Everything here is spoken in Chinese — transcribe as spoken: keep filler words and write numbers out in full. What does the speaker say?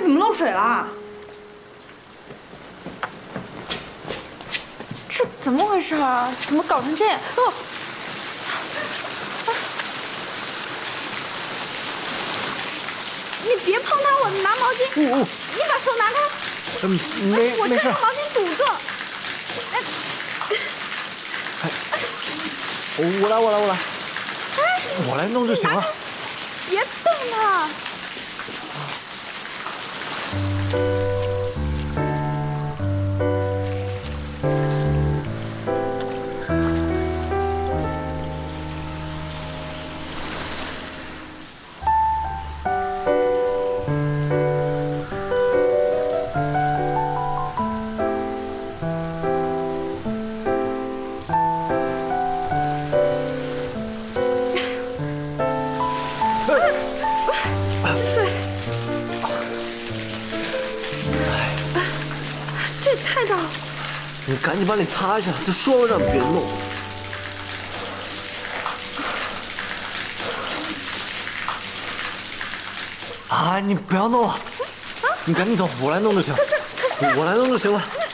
怎么漏水了？这怎么回事啊？怎么搞成这样？哦，你别碰它，我拿毛巾。 我你把手拿开。 嗯，没我没事。 这用毛巾堵住。哎， 我来，我来，我来。哎，我来弄就行了。 别动它。 你赶紧把脸擦一下，都说了让你别弄。啊，你不要弄了，你赶紧走，我来弄就行。 可是可是， 我来弄就行了。 那